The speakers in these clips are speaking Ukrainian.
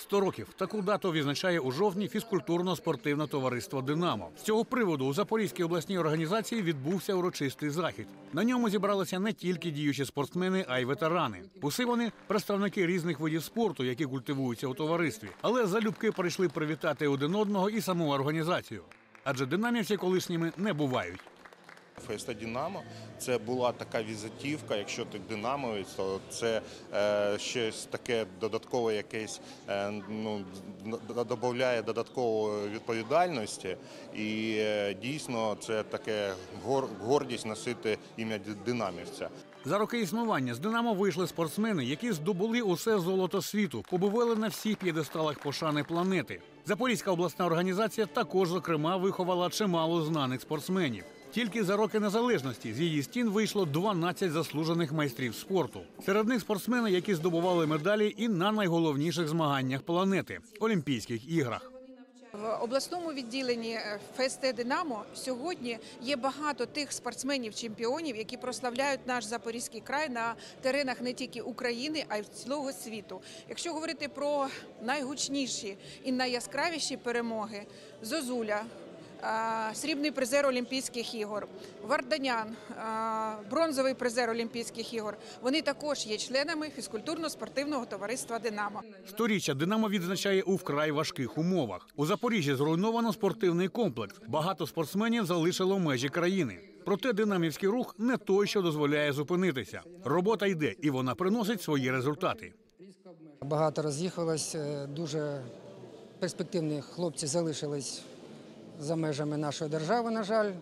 100 років. Таку дату відзначає у жовтні фізкультурно-спортивне товариство «Динамо». З цього приводу у Запорізькій обласній організації відбувся урочистий захід. На ньому зібралися не тільки діючі спортсмени, а й ветерани. Усі вони – представники різних видів спорту, які культивуються у товаристві. Але залюбки прийшли привітати один одного і саму організацію. Адже динамівці колишніми не бувають. Феста «Динамо» – це була така візитівка, якщо ти динамовець, то це щось таке додаткове якесь, додає додаткової відповідальності. І дійсно це таке гордість носити ім'я динамівця. За роки існування з «Динамо» вийшли спортсмени, які здобули усе золото світу, побували на всіх п'єдесталах пошани планети. Запорізька обласна організація також, зокрема, виховала чимало знаних спортсменів. Тільки за роки незалежності з її стін вийшло 12 заслужених майстрів спорту. Серед них спортсмени, які здобували медалі і на найголовніших змаганнях планети – Олімпійських іграх. В обласному відділенні Фести «Динамо» сьогодні є багато тих спортсменів-чемпіонів, які прославляють наш Запорізький край на теренах не тільки України, а й цілого світу. Якщо говорити про найгучніші і найяскравіші перемоги – Зозуля, срібний призер Олімпійських ігор, Варданян, бронзовий призер Олімпійських ігор. Вони також є членами фізкультурно-спортивного товариства «Динамо». Сторіччя «Динамо» відзначає у вкрай важких умовах. У Запоріжжі зруйновано спортивний комплекс. Багато спортсменів залишило межі країни. Проте динамівський рух не той, що дозволяє зупинитися. Робота йде, і вона приносить свої результати. Багато роз'їхалось, дуже перспективні хлопці залишились за межами нашої держави, на жаль,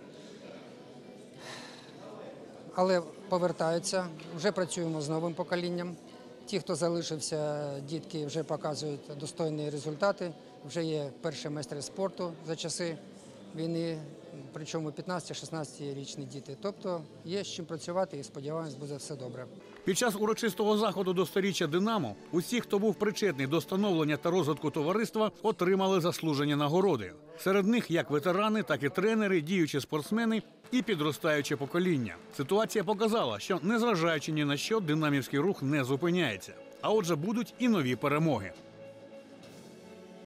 але повертаються, вже працюємо з новим поколінням. Ті, хто залишився, дітки вже показують достойні результати, вже є перші майстри спорту за часи війни, причому 15-16-річні діти. Тобто є з чим працювати і сподіваємось, буде все добре. Під час урочистого заходу до сторіччя «Динамо» усі, хто був причетний до становлення та розвитку товариства, отримали заслужені нагороди. Серед них як ветерани, так і тренери, діючі спортсмени і підростаюче покоління. Ситуація показала, що, незважаючи ні на що, динамівський рух не зупиняється. А отже, будуть і нові перемоги.